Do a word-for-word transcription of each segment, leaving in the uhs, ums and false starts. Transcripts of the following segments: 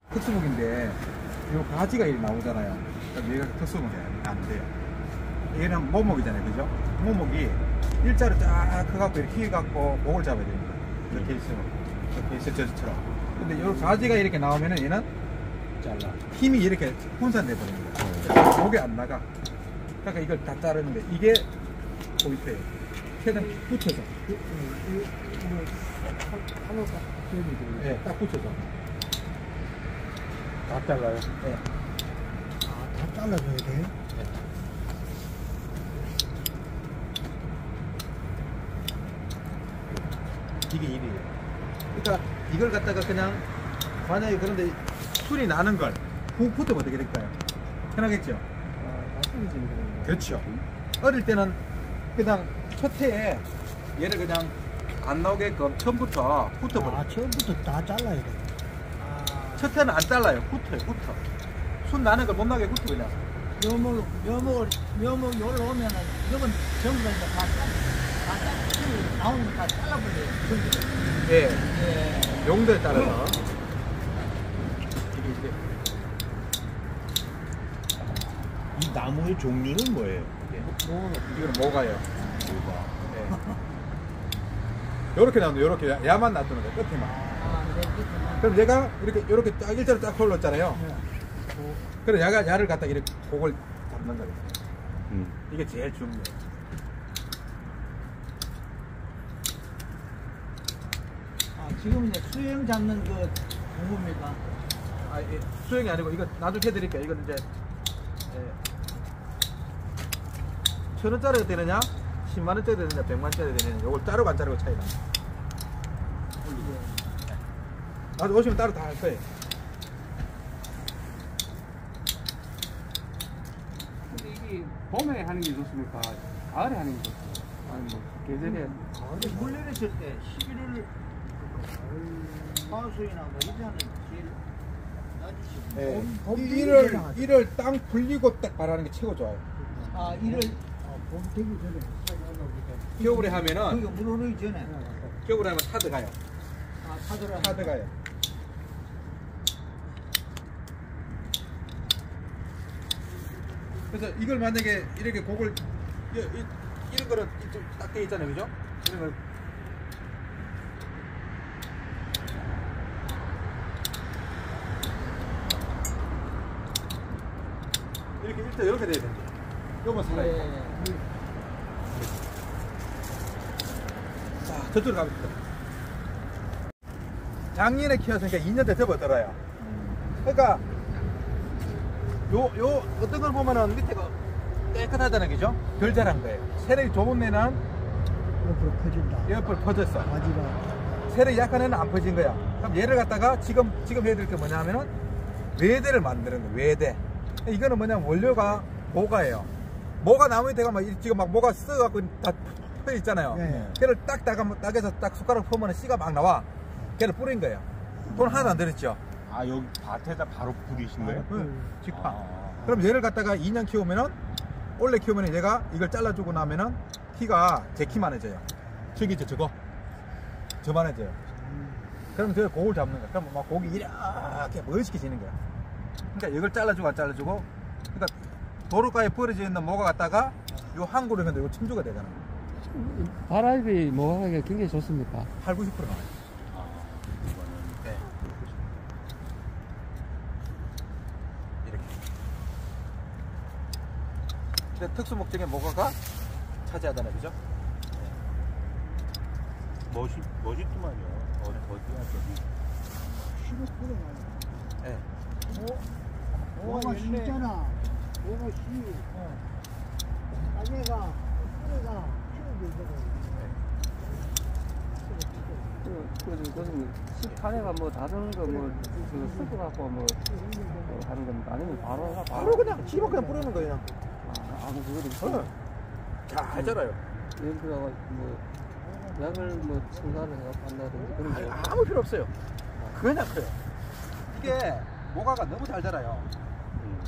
특수목인데 요 가지가 이 나오잖아요. 그럼 얘가 특수목이 안 돼요. 얘는 모목이잖아요, 그죠? 모목이 일자로 쫙 커갖고 이렇게 휘갖고 목을 잡아야 됩니다. 이렇게 있으면 이렇게 있어 저처럼. 근데 요 가지가 이렇게 나오면은 얘는 잘라. 힘이 이렇게 분산돼 버립니다. 목이 안 나가. 그러니까 이걸 다 자르는데 이게 포인트예요. 최대한 붙여서. 네, 딱 붙여서. 다 잘라요. 네. 아, 다 잘라줘야 돼? 네. 이게 일이에요. 그러니까 이걸 갖다가 그냥 만약에 그런데 술이 나는 걸 훅 붙으면 어떻게 될까요? 편하겠죠? 아, 낯설어지는 거네. 그렇죠. 어릴 때는 그냥 첫 해에 얘를 그냥 안 나오게끔 처음부터 붙어버려요. 아, 처음부터 다 잘라야 돼. 아, 첫 해는 안 잘라요. 붙어요. 붙어. 순 나는 걸 못 나게 붙어 그냥. 묘목, 묘목을, 묘목이 올라오면은, 이건 전부 다 이제 다 잘라, 다 잘라, 나오는 거 다 잘라버려요. 예. 예. 용도에 따라서. 이게 이제 이 나무의 종류는 뭐예요? 뭐, 이거는 뭐가요? 예. 요렇게 나오는데 요렇게 야- 야만 놔두는 거예요. 끝에만. 아, 네, 그렇구나. 그럼 얘가 이렇게 이렇게 딱 일자로 딱 올랐잖아요. 네. 그럼 야가 야를 갖다 이렇게 그걸 잡는 거예요. 음. 이게 제일 중요해요. 아, 지금 이제 수영 잡는 그 공부입니까? 아, 예, 수영이 아니고 이거 나중에 해드릴게요. 이건 이제 예. 천 원짜리가 되느냐, 십만 원짜리 되느냐, 백만 원짜리 되느냐, 요걸 자르고 안 자르고 차이가 나요. 나도 오시면 따로 다 할 거예요. 근데 이게 봄에 하는 게 좋습니까? 가을에 하는 게 좋습니까? 아니 뭐 계절에 근데 물 내렸을 때 십일월 하수이나 뭐 이때는 제일 낮으시고 예. 봄, 봄 일월 되기 전에 일월 땅 불리고 딱 바라는 게 최고 좋아요. 아 일월 아, 봄 되기 전에 살이 올라오니까 겨울에 하면은 그러니까 물 오르기 전에 겨울에 하면 타드 가요. 아 타더라 타드 가요. 그래서 이걸 만약에 이렇게 곡을 이, 이, 이런 거는 딱 돼 있잖아요, 그죠? 이런 걸 이렇게 일단 이렇게 돼야 된다. 요번 살아요. 예. 자, 저쪽으로 가봅시다. 작년에 키웠으니까 이 년 대 접어들어요. 그러니까 요, 요 어떤 걸 보면은 밑에가 깨끗하다는 거죠? 덜 자란 거예요. 세력이 좋은 애는 옆으로 퍼진다 옆으로 퍼졌어. 바지가 세력이 약한 애는 안 퍼진 거야. 그럼 얘를 갖다가 지금 지금 해야 될 게 뭐냐면은 외대를 만드는 거예요. 외대. 이거는 뭐냐면 원료가 모가예요. 모가 나무에 대가 막 지금 막 모가 써갖고 다 퍼 있잖아요. 네. 걔를 딱 따가 딱해서 딱 숟가락 퍼면 씨가 막 나와. 걔를 뿌린 거예요. 돈 하나도 안 들었죠. 아, 여기 밭에다 바로 뿌리신 거예요? 응, 직파. 아. 그럼 얘를 갖다가 이 년 키우면은 원래 키우면 얘가 이걸 잘라주고 나면은 키가 제 키만해져요. 저기 이제 저거 저만해져요. 그럼 저 곡을 잡는 거야. 그럼 막 곡이 이렇게 멋있게 지는 거야. 그러니까 이걸 잘라주고 안 잘라주고, 그러니까 도로가에 버려져 있는 모가 갖다가 요 한 그루 했는데 요 침주가 되잖아. 바람이 뭐 하기가 굉장히 좋습니까? 팔, 구십 퍼센트 나와요. 네. 이렇게. 근데 특수 목적의 모가가 차지하잖아요, 그죠? 멋있, 멋있더만요. 어, 어디야, 저기. 쉬고 뿌려놔요 네. 뭐가 쉬잖아 뭐가 쉬 아내가 뿌리가 키우는 게 있거든 그, 그, 그, 식판에가 뭐 다른 거 뭐, 그, 섞어 갖고 뭐, 뭐 하는 건 아니면 바로, 가- 바로 그냥 집어 그냥 뿌리는 거예요. 아, 아, 그거를. 어. 잘 자라요. 예를 들어, 뭐, 약을 뭐, 첨가를 해갖고 한다든지 그런 아니, 거. 아무 필요 없어요. 그냥 커요. 이게 모가가 너무 잘 자라요. 음,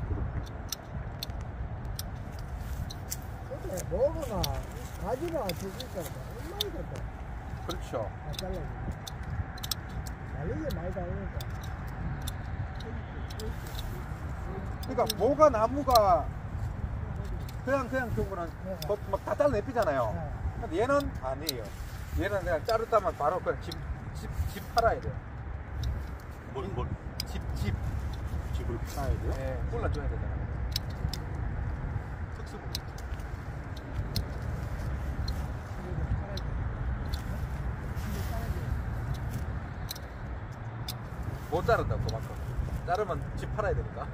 그렇구나. 근데 뭐가 가지가 되니까 얼마나 됐다 그렇죠. 다 잘라주고 달리게 많이 달리니까 그러니까 모가 나무가 그냥 그냥 경우는 막다 잘라내피잖아요. 근데 얘는 아니에요. 얘는 그냥 자르다만 바로 그냥 집, 집, 집 팔아야 돼요. 뭘, 뭘, 집, 집. 집을 파야 돼요? 예, 골라줘야 되잖아요. 특수부. 못 자른다고 그만큼. 자르면 집 팔아야 되니까.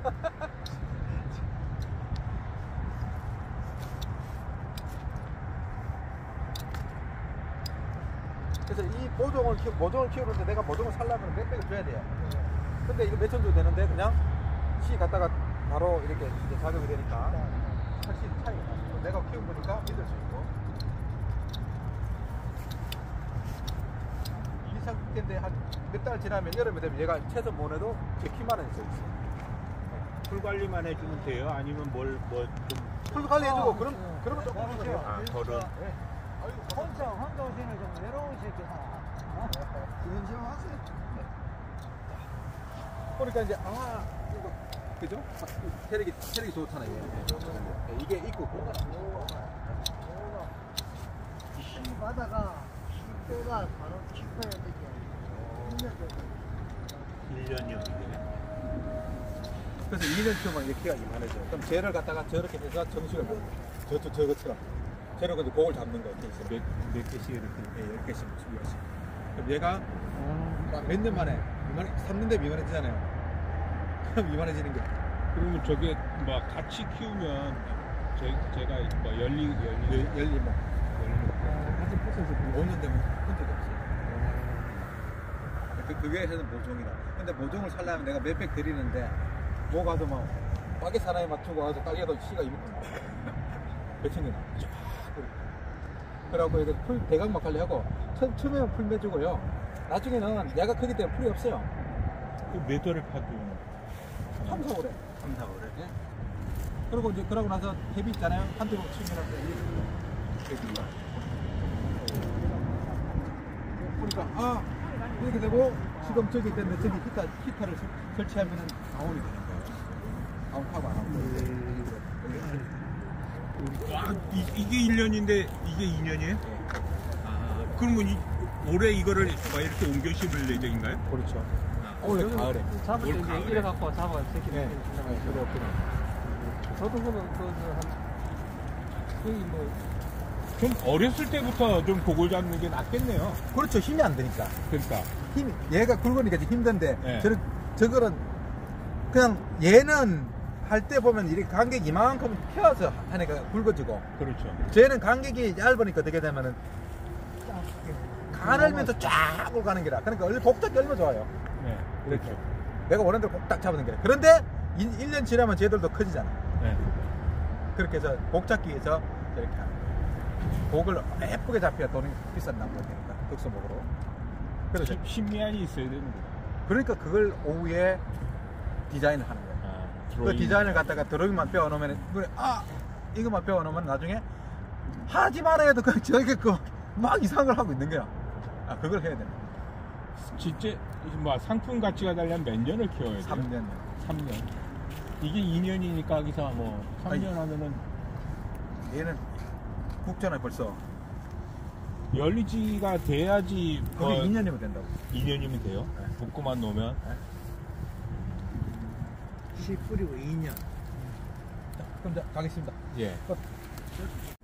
그래서 이 모종을 키우, 모종을 키우는데 내가 모종을 살려면 몇백을 줘야 돼요. 근데 이거 몇천 줘도 되는데 그냥 시 갔다가 바로 이렇게 이제 작업이 되니까 확실히 차이가 나요. 내가 키운 거니까 믿을 수 있고. 이 상태인데 한 몇 달 지나면 여름이 되면 얘가 채소 모내도 제 키만 해져 있어요. 풀 관리만 해주면 돼요? 아니면 뭘, 뭐, 좀, 풀 관리해주고 그럼 그러면 조금 해요. 아, 덜은. 혼자 혼자 오시는 좀 외로운 새끼나. 그런 좀 하세요. 그러니까 이제 아 이거 그죠? 체력이 체력이 좋잖아요. 예, 이게 있고 공간. 바다가 때가 바로 깊어야 되게. 일 년이요, 이게. 그래서 이 년 키우면 이제 키가 이만해져요. 그럼 쟤를 갖다가 저렇게 해서 정식을 만들어요. 저쪽 저것처럼. 쟤를 근데 곡을 잡는 거 이렇게 있어요. 몇, 몇 개씩 이렇게. 예, 열 개씩, 스무 개씩. 그럼 얘가 몇 년 만에 미만, 삼 년 대 미만해지잖아요. 그럼 미만해지는 게. 그러면 저게 막 같이 키우면 제, 제가 뭐 열리 열리 열- 열리 뭐. 같이 붙어서 오 년 되면 본 적이 없어요. 그, 그게 해서 모종이다. 근데 모종을 살려면 내가 몇백 드리는데, 뭐 가서 막, 빠개 사나에 맞추고 가서 딸려도 씨가 이만큼 나와. 몇천 개 나와. 쫙. 그래갖고 이거 풀 대각 막걸리 하고, 처, 처음에는 풀 매주고요. 나중에는 얘가 크기 때문에 풀이 없어요. 몇 월에 파도? 삼, 사월에. 삼, 사월에? 예. 그리고 이제 그러고 나서 대비 있잖아요. 한 대로 치면 대비가. 그러니까 아 이렇게 되고 지금 저기 때문에 저기 히타 히타를 설- 설치하면은 다운이 되는 거예요. 다운 파고 안 하고. 아, 이, 이게 일 년인데 이게 이 년이에요? 아, 그러면 이, 올해 이거를 막 이렇게 옮겨 심을 예정인가요? 그렇죠. 아, 올해 가을에. 잡을 때 올 이제 가을에. 이래 갖고 잡아 새끼. 네. 저도 그는 그한 거의 뭐 좀 어렸을 때부터 좀 곡을 잡는 게 낫겠네요. 그렇죠. 힘이 안 되니까. 그러니까 힘이 얘가 굵으니까 이제 힘든데 네. 저 저거는 그냥 얘는 할 때 보면 이렇게 간격이 이만큼 펴서 하니까 굵어지고 그렇죠. 쟤는 간격이 얇으니까 어떻게 되면은 가늘면서 쫙 올가는 게라. 그러니까 원래 복잡 열면 좋아요. 네, 이렇게. 내가 원하는 대로 꼭 딱 잡는 게라. 그런데 일 년 지나면 쟤들도 커지잖아. 네. 그렇게 해서 복 잡기 위해서 이렇게 하는 거예요. 복을 예쁘게 잡혀야 돈이 비싼 나무가 되니까 덕수목으로. 그래서 심- 심미안이 있어야 되는 거예요. 그러니까 그걸 오후에 디자인을 하는 거예요. 아, 그 드로잉. 디자인을 갖다가 드로잉만 빼어놓으면 그래 아 이것만 빼어놓으면 나중에 하지 말아야 해도 그 저게 그막 이상한 걸 하고 있는 거야. 아 그걸 해야 돼. 진짜 뭐 상품 가치가 달려면 몇 년을 키워야 돼요? 삼 년. 삼 년. 이게 이 년이니까 기사 뭐 삼 년 아니. 하면은 얘는 국전에 벌써 열리지가 돼야지 그게 어, 이 년이면 된다고. 이 년이면 돼요. 네. 붓고만 놓으면. 씨 뿌리고 이 년. 그럼 자 가겠습니다. 예. 끝.